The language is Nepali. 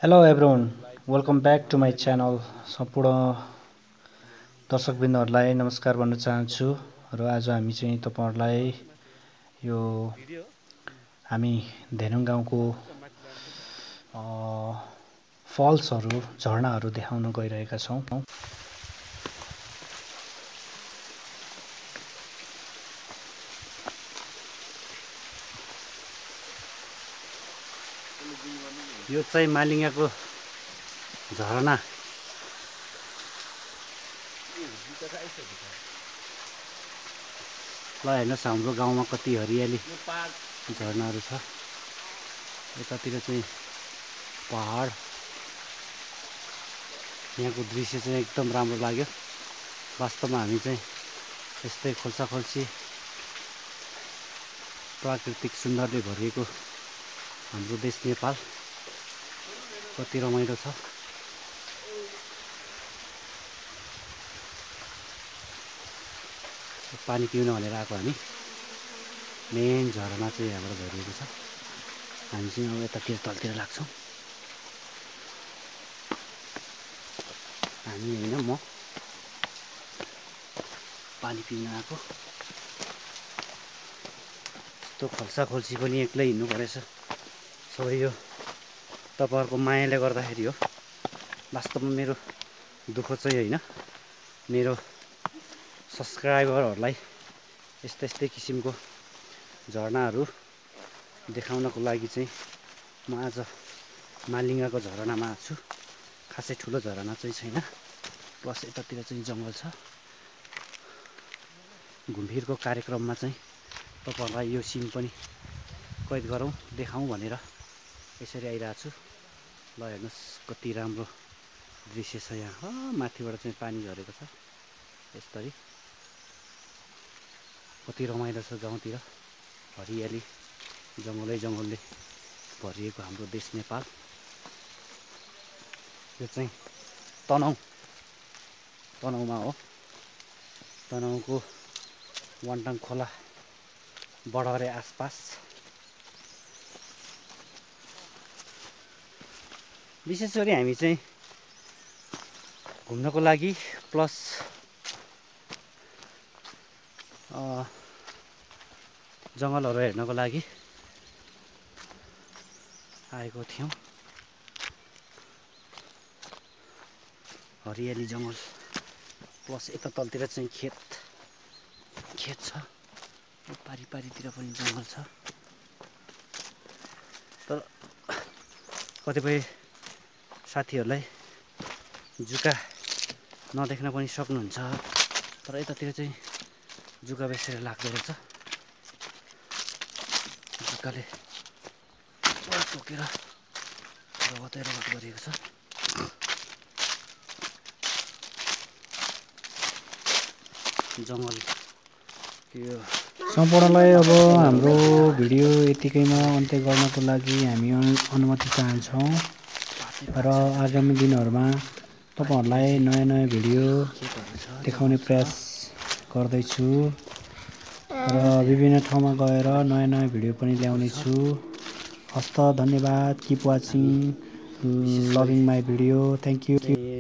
Hello everyone, welcome back to my channel. सम्पूर्ण दर्शकवृन्दहरूलाई नमस्कार भन्न चाहन्छु र आज हामी चाहिँ तपाईहरुलाई यो हामी धेनुङ गाउँको फल्सहरु झरनाहरु देखाउन गइरहेका छौं। यो चाहिँ मालिङ्गाको झरना ल हेर्नुस् हाम्रो गाउँमा कति हरियाली झरनाहरु छ। यतातिर चाहिँ पहाड, यहाँको दृश्य चाहिँ एकदम राम्रो लाग्यो। वास्तवमा हामी चाहिँ यस्तै खोल्साखोल्सी प्राकृतिक सुन्दरले भरिएको हाम्रो देश नेपाल कति रमाइलो छ। पानी पिउन भनेर आएको हामी। मेन झरना चाहिँ यहाँबाट झरिएको छ। हामी चाहिँ अब यतातिर तलतिर लाग्छौं। हामी हैन म पानी पिउन आएको। यस्तो खोल्साखोल्सी पनि एक्लै हिँड्नु परेछ। सबै यो तपाईहरुको मायाले गर्दाखेरि हो। वास्तवमा मेरो दुःख चाहिँ हैन, मेरो सब्स्क्राइबरहरुलाई यस्तै किसिमको झरनाहरु देखाउनको लागि चाहिँ म आज मालिङ्गाको झरनामा छु। खासै ठुलो झरना चाहिँ छैन, प्लस यतातिर चाहिँ जंगल छ। घुमफिरको कार्यक्रममा चाहिँ तपाईहरुलाई यो सिन पनि कैद गरौँ देखाउँ भनेर यसरी आइरहेको छु। ल हेर्नुस् कति राम्रो दृश्य छ यहाँ। माथिबाट चाहिँ पानी झरेको छ। यसरी कति रमाइलो छ। गाउँतिर हरियाली जंगलले भरिएको हाम्रो देश नेपाल। यो चाहिँ तनहुँमा हो। तनहुँको वान्टाङ खोला बडहरे आसपास। विशेष गरी हामी चाहिँ घुम्नको लागि प्लस जंगलहरु हेर्नको लागि आएको थियौं। हरियाली जंगल प्लस यता तलतिर चाहिँ खेत छ। पारीतिर पनि जंगल छ। तर कतिपय साथीहरुलाई जुका नदेख्न पनि सक्नुहुन्छ। तर यतातिर चाहिँ जुका बेसेर लाग्दो रहेछ। जुकाले टोकेर रगत गरेको छ। जंगल यो सम्पूर्णलाई अब हाम्रो भिडियो यतिकैमा अन्त्य गर्नको लागि हामी अनुमति चाहन्छौं र आगामी दिनहरुमा तपाईहरुलाई नयाँ भिडियो देखाउने प्रयास गर्दै छु र विभिन्न ठाउँमा गएर नयाँ भिडियो पनि ल्याउने छु। हस्त धन्यवाद। Keep watching, loving my video. Thank you.